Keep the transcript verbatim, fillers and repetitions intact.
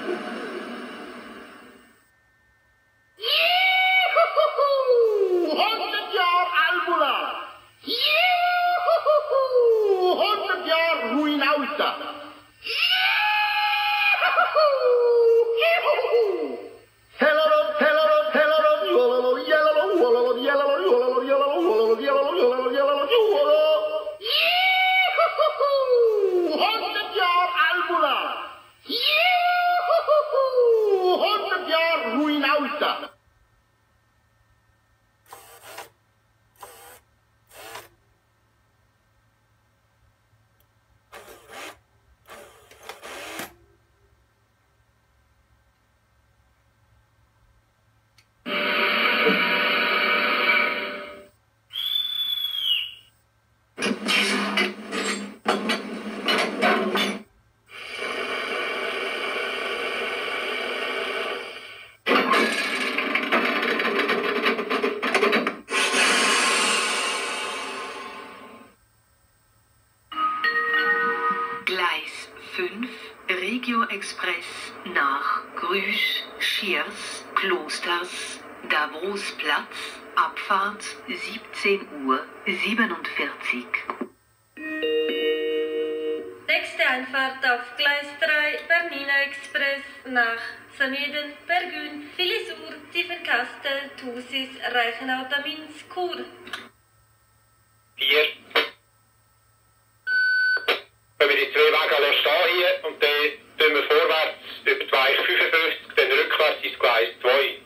hundert Jahre Albula! Juhu! hundert Jahre Ruinauta! Juhu! Hello, hello, hello, yellow, yellow, yellow, yellow, yellow, yellow, yellow, yellow, yellow, yellow, Juhu! hundert Jahre Albula! Juhu! hundert Jahre Ruinauta! Gleis fünf, Regio Express nach Grüsch, Schiers, Klosters, Davos-Platz, Abfahrt siebzehn Uhr siebenundvierzig. Nächste Einfahrt auf Gleis drei, Bernina Express nach Zameden, Bergün, Filisur, Tiefenkastel, Thusis, Reichenau, Tamins, Chur. Vier. Wenn wir die zwei Wege stehen hier und dann tun wir vorwärts über die Weiche fünfundfünfzig, dann rückwärts ins Gleis zwei.